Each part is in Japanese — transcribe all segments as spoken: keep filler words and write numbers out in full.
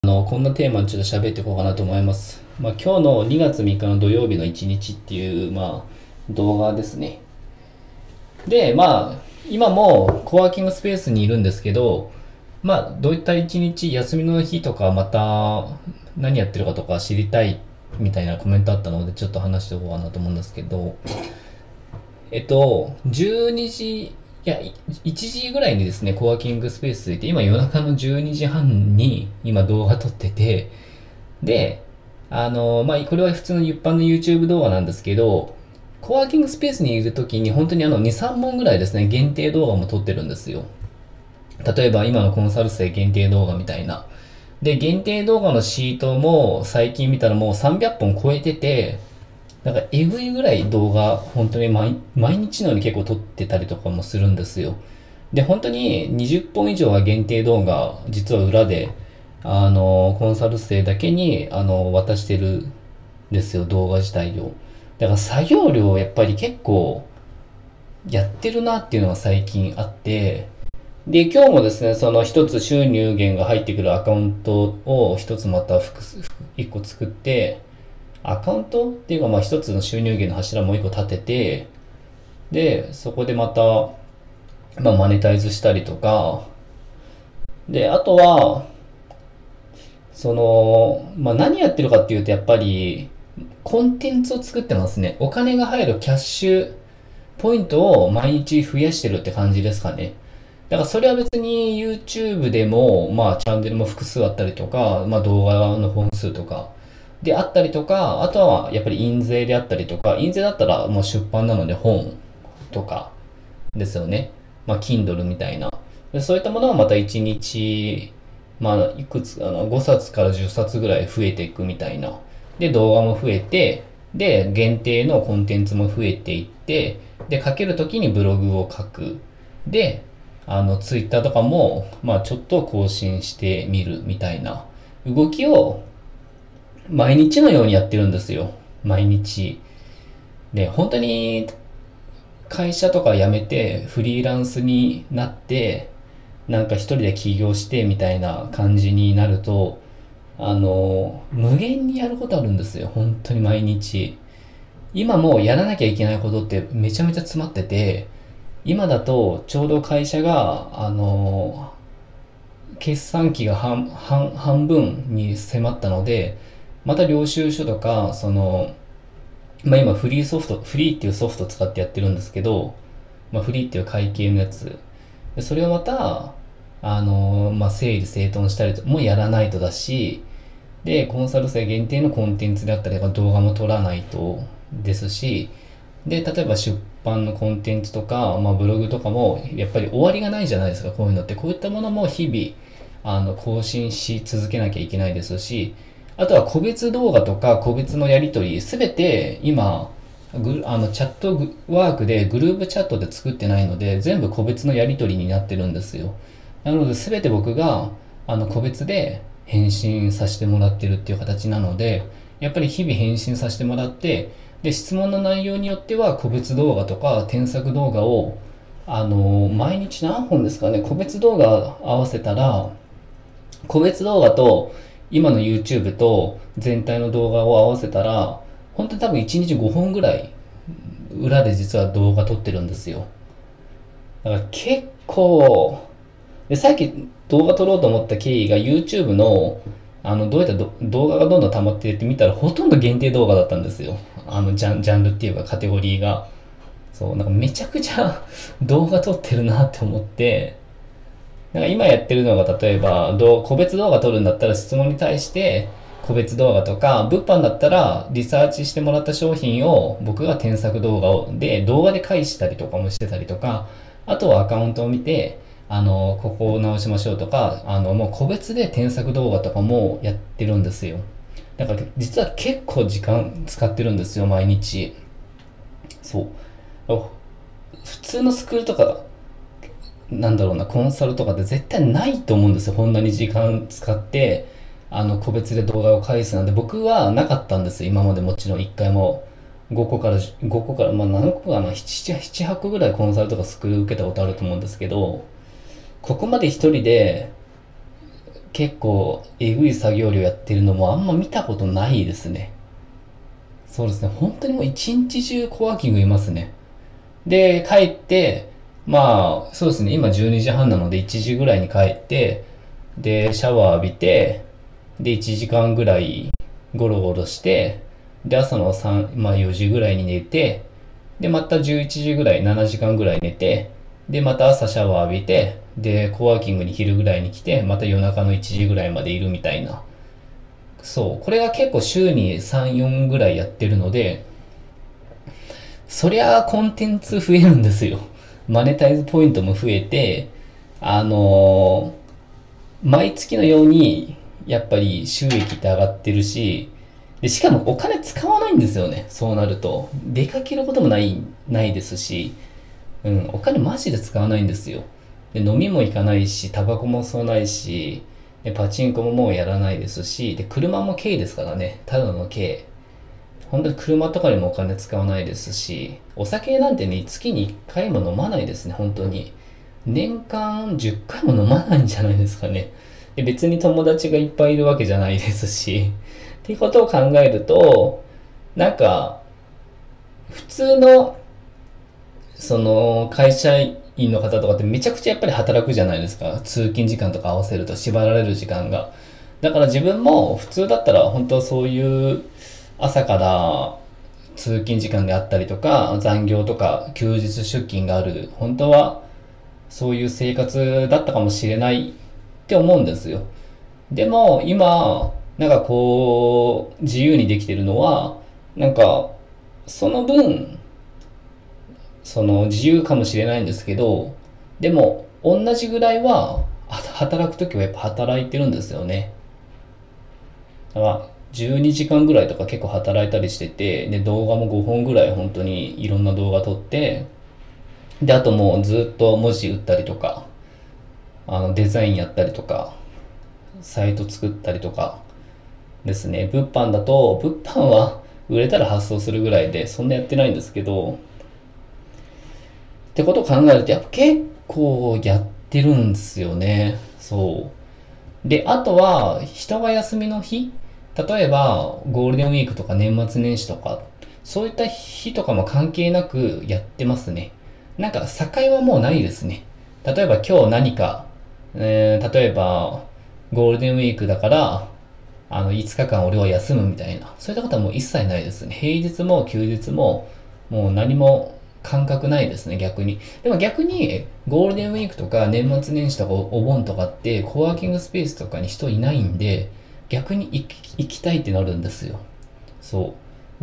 あの、こんなテーマにちょっと喋っていこうかなと思います。まあ、今日のにがつみっかの土曜日のいちにちっていう、まあ、動画ですね。で、まあ、今もコワーキングスペースにいるんですけど、まあ、どういったいちにち、休みの日とか、また何やってるかとか知りたいみたいなコメントあったので、ちょっと話しておこうかなと思うんですけど、えっと、じゅうにじ、いや、いちじぐらいにですね、コワーキングスペースでいて、今夜中のじゅうにじはんに今動画撮ってて、で、あの、まあ、これは普通の一般の YouTube 動画なんですけど、コワーキングスペースにいるときに本当にあのに、さんぼんぐらいですね、限定動画も撮ってるんですよ。例えば今のコンサル生限定動画みたいな。で、限定動画のシートも最近見たらもうさんびゃっぽん超えてて、なんかえぐいぐらい動画本当に毎毎日のように結構撮ってたりとかもするんですよ。で、本当ににじゅっぽん以上は限定動画、実は裏で、あの、コンサル生だけに、あの、渡してるんですよ、動画自体を。だから作業量やっぱり結構やってるなっていうのが最近あって、で、今日もですね、その一つ収入源が入ってくるアカウントを一つまた複数、一個作って、アカウントっていうかまあ一つの収入源の柱もう一個立てて、で、そこでまた、まあマネタイズしたりとか、で、あとは、その、まあ何やってるかっていうとやっぱり、コンテンツを作ってますね。お金が入るキャッシュポイントを毎日増やしてるって感じですかね。だからそれは別に YouTube でも、まあチャンネルも複数あったりとか、まあ動画の本数とか、であったりとか、あとはやっぱり印税であったりとか、印税だったらもう出版なので本とかですよね。まあ Kindle みたいな。でそういったものはまたいちにち、まあいくつ、あのごさつからじゅっさつぐらい増えていくみたいな。で動画も増えて、で限定のコンテンツも増えていって、で書けるときにブログを書く。で、あのツイッターとかも、まあちょっと更新してみるみたいな動きを毎日のようにやってるんですよ。毎日。で、本当に会社とか辞めてフリーランスになって、なんか一人で起業してみたいな感じになると、あの、無限にやることあるんですよ。本当に毎日。今もやらなきゃいけないことってめちゃめちゃ詰まってて、今だとちょうど会社が、あの、決算期が半半半分に迫ったので、また領収書とか、その、まあ今フリーソフト、フリーっていうソフトを使ってやってるんですけど、まあフリーっていう会計のやつ。でそれをまた、あの、まあ整理整頓したりともやらないとだし、で、コンサル生限定のコンテンツであったりとか動画も撮らないとですし、で、例えば出版のコンテンツとか、まあブログとかもやっぱり終わりがないじゃないですか、こういうのって。こういったものも日々、あの、更新し続けなきゃいけないですし、あとは個別動画とか個別のやりとり、すべて今、グあのチャットワークでグループチャットで作ってないので、全部個別のやりとりになってるんですよ。なので、すべて僕があの個別で返信させてもらってるっていう形なので、やっぱり日々返信させてもらって、で、質問の内容によっては個別動画とか添削動画を、あの、毎日何本ですかね、個別動画合わせたら、個別動画と今の YouTube と全体の動画を合わせたら、本当に多分いちにちごほんぐらい裏で実は動画撮ってるんですよ。だから結構、で、さっき動画撮ろうと思った経緯が YouTube の、あの、どういったど動画がどんどん溜まっていって見たらほとんど限定動画だったんですよ。あの、ジャン、ジャンルっていうかカテゴリーが。そう、なんかめちゃくちゃ動画撮ってるなって思って、なんか今やってるのが例えば、個別動画撮るんだったら質問に対して個別動画とか、物販だったらリサーチしてもらった商品を僕が添削動画をで動画で返したりとかもしてたりとか、あとはアカウントを見て、あの、ここを直しましょうとか、あの、もう個別で添削動画とかもやってるんですよ。だから実は結構時間使ってるんですよ、毎日。そう。普通のスクールとか、なんだろうな、コンサルとかって絶対ないと思うんですよ。こんなに時間使って、あの、個別で動画を返すなんて僕はなかったんですよ。今までもちろんいっかいも。ごこから、ごこから、まあ何個かな、なな、はちこぐらいコンサルとかスクール受けたことあると思うんですけど、ここまで一人で結構えぐい作業量やってるのもあんま見たことないですね。そうですね。本当にもう一日中コワーキングいますね。で、帰って、まあ、そうですね。今じゅうにじはんなのでいちじぐらいに帰って、で、シャワー浴びて、で、いちじかんぐらいゴロゴロして、で、朝のさん、まあよじぐらいに寝て、で、またじゅういちじぐらい、ななじかんぐらい寝て、で、また朝シャワー浴びて、で、コワーキングに昼ぐらいに来て、また夜中のいちじぐらいまでいるみたいな。そう。これが結構週にさん、よんぐらいやってるので、そりゃあコンテンツ増えるんですよ。マネタイズポイントも増えて、あのー毎月のように、やっぱり収益って上がってるし、で、しかもお金使わないんですよね。そうなると。出かけることもない、ないですし、うん、お金マジで使わないんですよ。で、飲みも行かないし、タバコも吸わないし、で、パチンコももうやらないですし、で、車も軽ですからね。ただの軽。本当に車とかにもお金使わないですし、お酒なんてね、月にいっかいも飲まないですね、本当に。年間じゅっかいも飲まないんじゃないですかね。で、別に友達がいっぱいいるわけじゃないですし。っていうことを考えると、なんか、普通の、その、会社員の方とかってめちゃくちゃやっぱり働くじゃないですか。通勤時間とか合わせると縛られる時間が。だから自分も普通だったら本当はそういう朝から通勤時間であったりとか残業とか休日出勤がある本当はそういう生活だったかもしれないって思うんですよ。でも今なんかこう自由にできてるのはなんかその分その自由かもしれないんですけど、でも同じぐらいは働くときはやっぱ働いてるんですよね。だからじゅうにじかんぐらいとか結構働いたりしてて、で動画もごほんぐらい本当にいろんな動画撮って、であともうずっと文字打ったりとか、あのデザインやったりとか、サイト作ったりとかですね。物販だと物販は売れたら発送するぐらいでそんなやってないんですけど、ってことを考えるとやっぱ結構やってるんですよね。そう。で、あとは人が休みの日、例えばゴールデンウィークとか年末年始とか、そういった日とかも関係なくやってますね。なんか境はもうないですね。例えば今日何か、えー例えばゴールデンウィークだから、あのいつかかん俺は休むみたいな、そういったことはもう一切ないですね。平日も休日ももう何も感覚ないですね、逆に。でも逆にゴールデンウィークとか年末年始とかお盆とかってコワーキングスペースとかに人いないんで、逆に行き行きたいってなるんですよ。そう。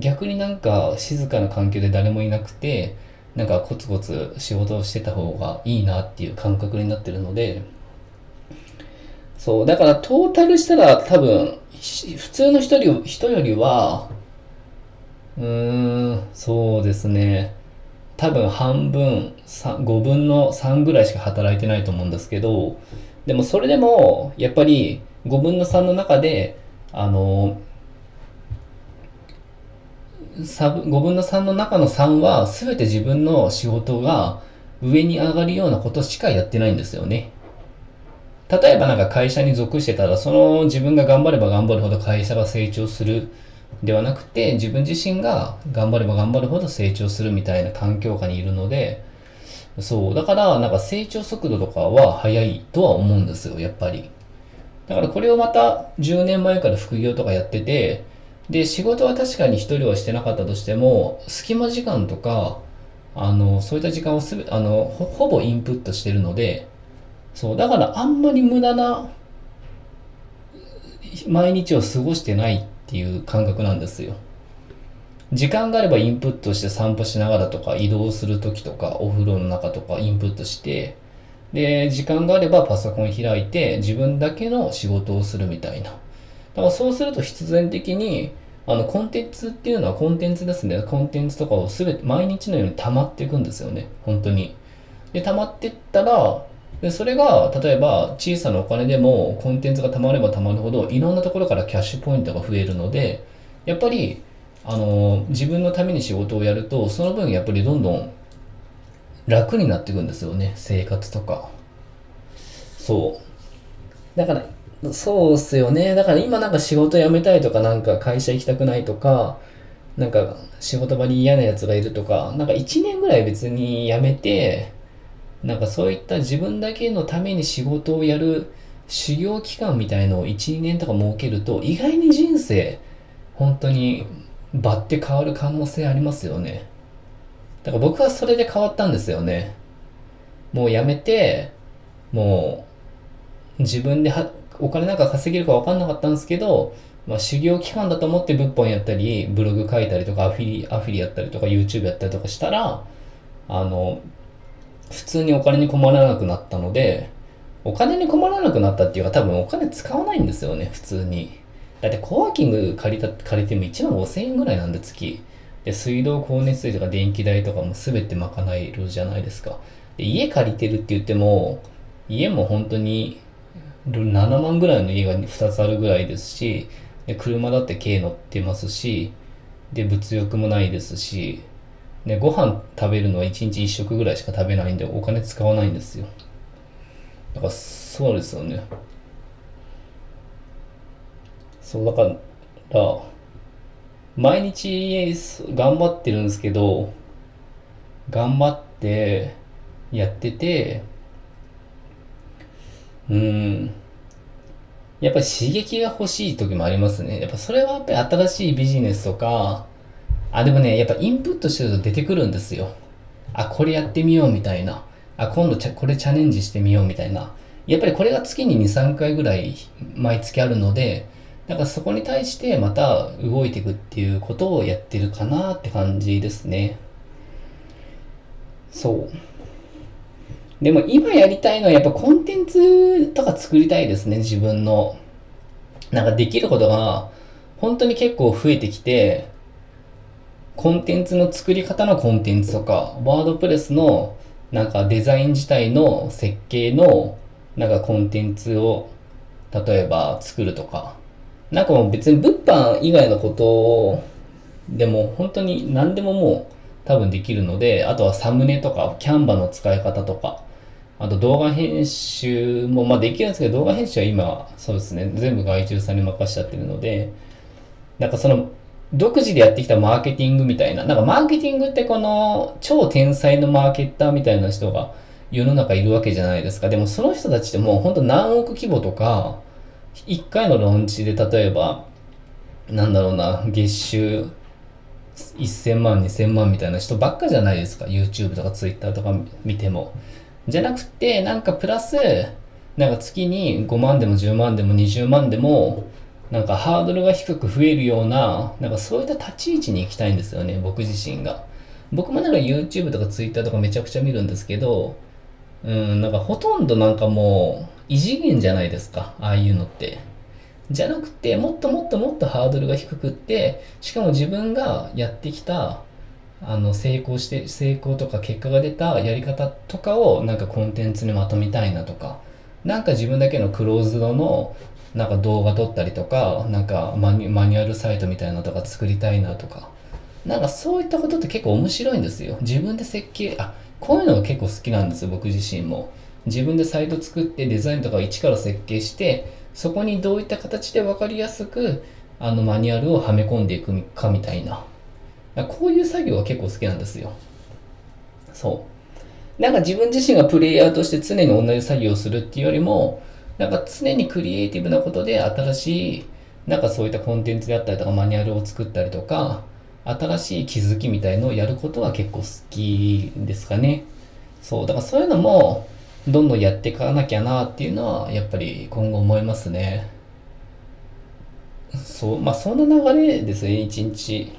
逆になんか静かな環境で誰もいなくて、なんかコツコツ仕事をしてた方がいいなっていう感覚になってるので、そう、だからトータルしたら多分、普通の人より人よりは、うーん、そうですね。多分半分、さごぶんのさんぐらいしか働いてないと思うんですけど、でもそれでも、やっぱりごぶんのさんの中で、あの、さごぶんのさんの中のさんは全て自分の仕事が上に上がるようなことしかやってないんですよね。例えばなんか会社に属してたら、その自分が頑張れば頑張るほど会社が成長するではなくて、自分自身が頑張れば頑張るほど成長するみたいな環境下にいるので、そう、だからなんか成長速度とかは速いとは思うんですよ、やっぱり。だからこれをまたじゅうねんまえから副業とかやってて、で、仕事は確かに一人はしてなかったとしても、隙間時間とか、あの、そういった時間をすべ、あの、ほほぼインプットしてるので、そう、だからあんまり無駄な毎日を過ごしてないっていう感覚なんですよ。時間があればインプットして散歩しながらとか移動する時とかお風呂の中とかインプットして、で、時間があればパソコン開いて自分だけの仕事をするみたいな。だからそうすると必然的にあのコンテンツっていうのはコンテンツですね。コンテンツとかをすべて毎日のように溜まっていくんですよね。本当に。で、溜まっていったら、で、それが、例えば、小さなお金でも、コンテンツが貯まれば貯まるほど、いろんなところからキャッシュポイントが増えるので、やっぱり、あの、自分のために仕事をやると、その分、やっぱりどんどん楽になっていくんですよね、生活とか。そう。だから、 そうっすよね。だから今なんか仕事辞めたいとか、なんか会社行きたくないとか、なんか仕事場に嫌なやつがいるとか、なんかいちねんぐらい別に辞めて、なんかそういった自分だけのために仕事をやる修行期間みたいのをいち、にねんとか設けると、意外に人生、本当に場って変わる可能性ありますよね。だから僕はそれで変わったんですよね。もう辞めて、もう自分ではお金なんか稼げるか分かんなかったんですけど、まあ、修行期間だと思って物販やったり、ブログ書いたりとか、アフィリ、アフィリやったりとか、YouTube やったりとかしたら、あの、普通にお金に困らなくなったので、お金に困らなくなったっていうか多分お金使わないんですよね、普通に。だってコワーキング借りた、借りてもいちまんごせんえんぐらいなんで月。で、水道、光熱費とか電気代とかも全て賄えるじゃないですか。で、家借りてるって言っても、家も本当にななまんぐらいの家がふたつあるぐらいですし、で車だって軽乗ってますし、で、物欲もないですし、で、ご飯食べるのはいちにちいっ食ぐらいしか食べないんでお金使わないんですよ。だからそうですよね。そうだから毎日頑張ってるんですけど、頑張ってやってて、うーん、やっぱり刺激が欲しい時もありますね。やっぱそれはやっぱり新しいビジネスとか、あ、でもね、やっぱインプットしてると出てくるんですよ。あ、これやってみようみたいな。あ、今度ちゃこれチャレンジしてみようみたいな。やっぱりこれが月にに、さんかいぐらい毎月あるので、だからそこに対してまた動いていくっていうことをやってるかなって感じですね。そう。でも今やりたいのはやっぱコンテンツとか作りたいですね、自分の。なんかできることが本当に結構増えてきて、コンテンツの作り方のコンテンツとか、ワードプレスのなんかデザイン自体の設計のなんかコンテンツを例えば作るとか、なんかもう別に物販以外のことでも本当に何でももう多分できるので、あとはサムネとかキャンバの使い方とか、あと動画編集もまあできるんですけど、動画編集は今そうですね、全部外注さんに任しちゃってるので、なんかその独自でやってきたマーケティングみたいな、なんかマーケティングってこの超天才のマーケッターみたいな人が世の中いるわけじゃないですか。でもその人たちってもう本当何億規模とか、いっかいのローンチで例えば、なんだろうな、月収せんまん、にせんまんみたいな人ばっかじゃないですか。YouTube とか Twitter とか見ても。じゃなくて、なんかプラス、なんか月にごまんでもじゅうまんでもにじゅうまんでも、なんかハードルが低く増えるような、なんかそういった立ち位置に行きたいんですよね、僕自身が。僕もなんか YouTube とか Twitter とかめちゃくちゃ見るんですけど、うん、なんかほとんどなんかもう異次元じゃないですか、ああいうのって。じゃなくて、もっともっともっとハードルが低くって、しかも自分がやってきた、あの、成功して、成功とか結果が出たやり方とかをなんかコンテンツにまとめたいなとか、なんか自分だけのクローズドのなんか動画撮ったりとか、なんかマニュマニュアルサイトみたいなのとか作りたいなとか、なんかそういったことって結構面白いんですよ。自分で設計、あ、こういうのが結構好きなんですよ、僕自身も。自分でサイト作ってデザインとか一から設計して、そこにどういった形で分かりやすく、あのマニュアルをはめ込んでいくかみたいな。こういう作業は結構好きなんですよ。そう。なんか自分自身がプレイヤーとして常に同じ作業をするっていうよりも、なんか常にクリエイティブなことで新しい、なんかそういったコンテンツであったりとかマニュアルを作ったりとか、新しい気づきみたいのをやることは結構好きですかね。そう。だからそういうのも、どんどんやっていかなきゃなっていうのは、やっぱり今後思いますね。そう。まあそんな流れですね、一日。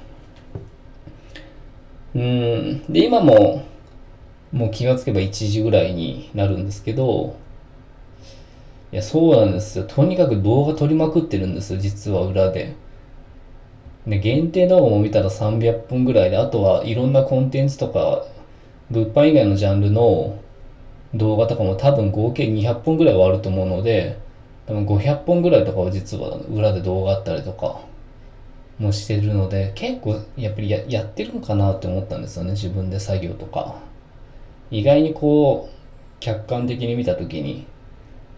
うん。で、今も、もう気がつけばいちじぐらいになるんですけど、いや、そうなんですよ。とにかく動画撮りまくってるんですよ、実は裏で。で、限定動画も見たらさんびゃっぽんぐらいで、あとはいろんなコンテンツとか、物販以外のジャンルの動画とかも多分合計にひゃっぽんぐらいはあると思うので、多分ごひゃっぽんぐらいとかは実は裏で動画あったりとかもしてるので、結構やっぱりややってるのかなって思ったんですよね、自分で作業とか。意外にこう、客観的に見た時に、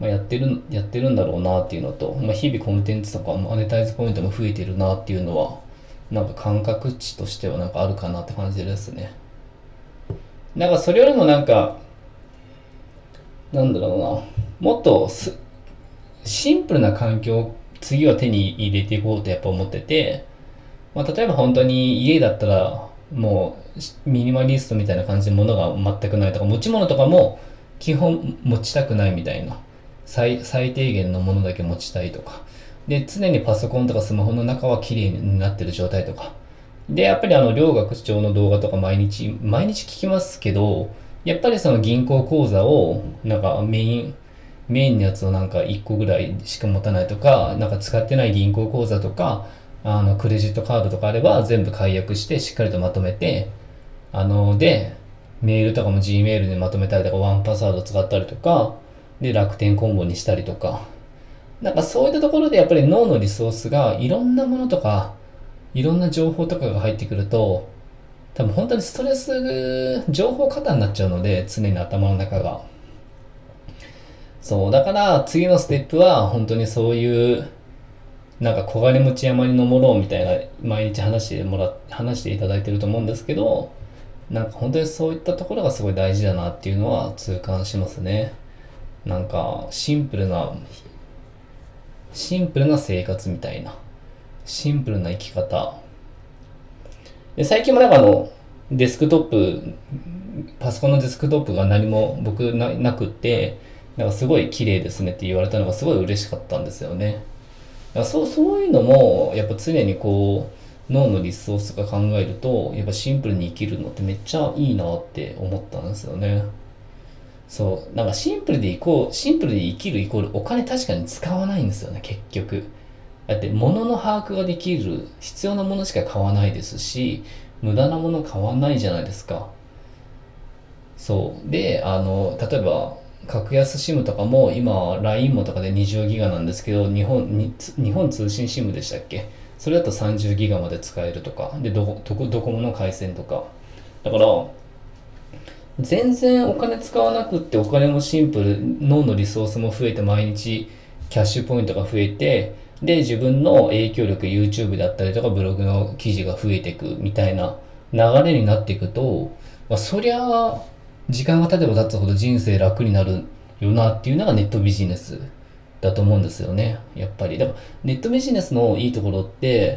まあ、やってる、やってるんだろうなっていうのと、まあ、日々コンテンツとかマネタイズポイントも増えてるなっていうのは、なんか感覚値としてはなんかあるかなって感じですね。なんかそれよりもなんか、なんだろうな、もっとすシンプルな環境を次は手に入れていこうとやっぱ思ってて、まあ、例えば本当に家だったらもうミニマリストみたいな感じで物が全くないとか、持ち物とかも基本持ちたくないみたいな、最最低限のものだけ持ちたいとかで、常にパソコンとかスマホの中は綺麗になってる状態とかで、やっぱりあの両学長の動画とか毎日毎日聞きますけど、やっぱりその銀行口座をなんかメインメインのやつをなんかいっこぐらいしか持たないとか、なんか使ってない銀行口座とか、あのクレジットカードとかあれば全部解約してしっかりとまとめて、あのでメールとかも Gmail でまとめたりとか、ワンパスワード使ったりとかで、楽天コンボにしたりとか、なんかそういったところでやっぱり脳のリソースがいろんなものとかいろんな情報とかが入ってくると、多分本当にストレス情報過多になっちゃうので、常に頭の中が。そうだから次のステップは本当にそういうなんか小金持ち山に登ろうみたいな、毎日話してもら話していただいてると思うんですけど、なんか本当にそういったところがすごい大事だなっていうのは痛感しますね。なんかシンプルなシンプルな生活みたいな、シンプルな生き方で、最近もなんかあのデスクトップパソコンのデスクトップが何も僕 な, なくって、なんかすごい綺麗ですねって言われたのがすごい嬉しかったんですよね。だからそうそういうのもやっぱ常にこう脳のリソースが考えると、やっぱシンプルに生きるのってめっちゃいいなって思ったんですよね。そうなんかシンプルでいこうシンプルで生きるイコールお金確かに使わないんですよね、結局。だって物の把握ができる必要なものしか買わないですし、無駄なもの買わないじゃないですか。そうで、あの例えば格安 SIM とかも今 ライン もとかでにじゅうギガなんですけど、日本に日本通信 SIM でしたっけ、それだとさんじゅうギガまで使えるとかで、どこどこドコモの回線とかだから、全然お金使わなくって、お金もシンプル、脳のリソースも増えて、毎日キャッシュポイントが増えて、で自分の影響力 YouTube だったりとかブログの記事が増えていくみたいな流れになっていくと、まあ、そりゃ時間が経てば経つほど人生楽になるよなっていうのがネットビジネスだと思うんですよね、やっぱり。だからネットビジネスのいいところって、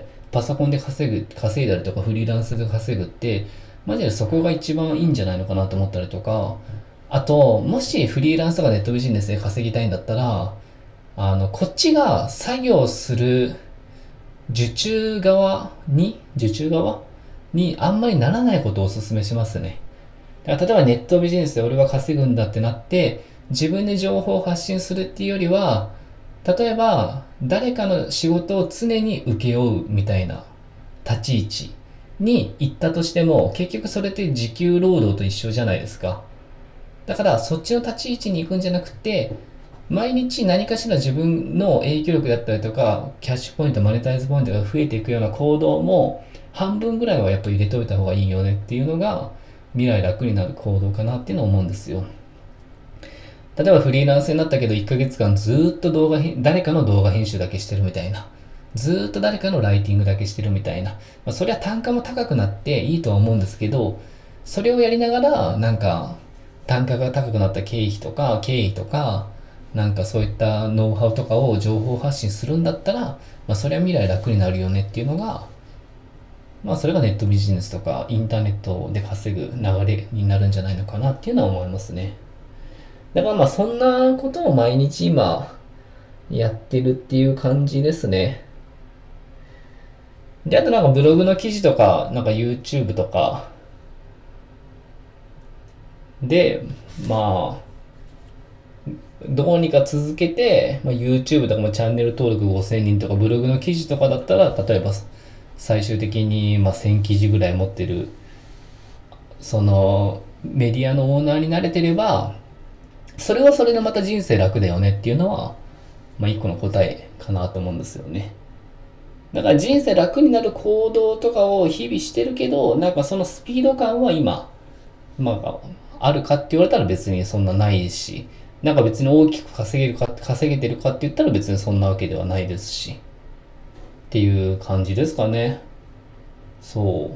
パソコンで稼ぐ稼いだりとかフリーランスで稼ぐって、マジでそこが一番いいんじゃないのかなと思ったりとか、あともしフリーランスとかネットビジネスで稼ぎたいんだったら、あのこっちが作業する受注側に受注側にあんまりならないことをお勧めしますね。だから例えばネットビジネスで俺は稼ぐんだってなって自分で情報を発信するっていうよりは、例えば誰かの仕事を常に請け負うみたいな立ち位置に行ったとしても、結局それって時給労働と一緒じゃないですか。だからそっちの立ち位置に行くんじゃなくて、毎日何かしら自分の影響力だったりとかキャッシュポイントマネタイズポイントが増えていくような行動も半分ぐらいはやっぱ入れておいた方がいいよねっていうのが未来楽になる行動かなっていうのを思うんですよ。例えばフリーランスになったけどいっかげつかんずーっと動画誰かの動画編集だけしてるみたいな、ずーっと誰かのライティングだけしてるみたいな、まあ、そりゃ単価も高くなっていいとは思うんですけど、それをやりながらなんか単価が高くなった経費とか経費とか、なんかそういったノウハウとかを情報発信するんだったら、まあ、それは未来楽になるよねっていうのが、まあそれがネットビジネスとかインターネットで稼ぐ流れになるんじゃないのかなっていうのは思いますね。だからまあそんなことを毎日今やってるっていう感じですね。で、あとなんかブログの記事とか、なんか YouTube とかで、まあ、どうにか続けて、まあ、YouTube とかもチャンネル登録ごせんにんとか、ブログの記事とかだったら、例えば最終的にまあせん記事ぐらい持ってる、そのメディアのオーナーになれてれば、それはそれでまた人生楽だよねっていうのは、まあ一個の答えかなと思うんですよね。だから人生楽になる行動とかを日々してるけど、なんかそのスピード感は今、まあ、あるかって言われたら別にそんなないし、 なんか別に大きく稼げるか、稼げてるかって言ったら別にそんなわけではないですし。っていう感じですかね。そう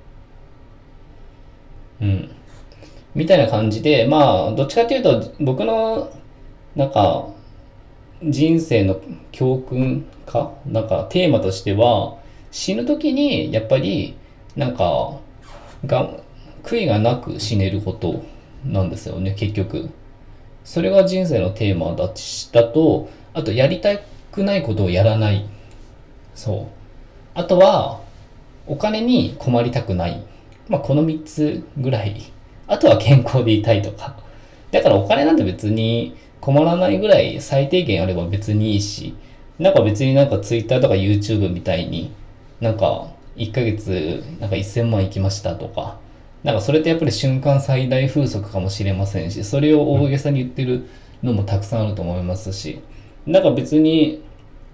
。うん。みたいな感じで、まあ、どっちかっていうと、僕の、なんか、人生の教訓かなんか、テーマとしては、死ぬ時に、やっぱり、なんか、が、悔いがなく死ねることなんですよね、結局。それが人生のテーマだだと、あと、やりたくないことをやらない。そう。あとは、お金に困りたくない。まあ、このみっつぐらい。あとは健康でいたいとか。だからお金なんて別に困らないぐらい最低限あれば別にいいし、なんか別になんか Twitter とか YouTube みたいに、なんかいっかげつなんかせんまんいきましたとか、なんかそれってやっぱり瞬間最大風速かもしれませんし、それを大げさに言ってるのもたくさんあると思いますし、なんか別に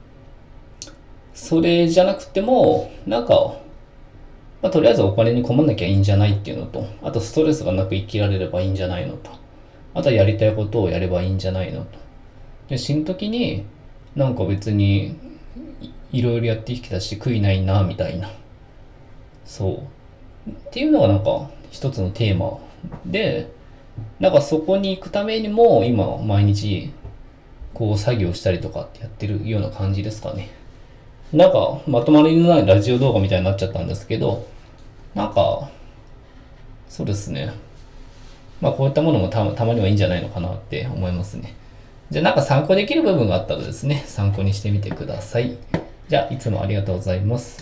それじゃなくても、なんかまあ、とりあえずお金に困んなきゃいいんじゃないっていうのと、あとストレスがなく生きられればいいんじゃないのと、あとはやりたいことをやればいいんじゃないのと。で、死ぬ時に、なんか別にいろいろやってきたし悔いないな、みたいな。そう。っていうのがなんか一つのテーマで、なんかそこに行くためにも今毎日こう作業したりとかってやってるような感じですかね。なんかまとまりのないラジオ動画みたいになっちゃったんですけど、なんか、そうですね。まあこういったものもたたまにはいいんじゃないのかなって思いますね。じゃあなんか参考できる部分があったらですね、参考にしてみてください。じゃあいつもありがとうございます。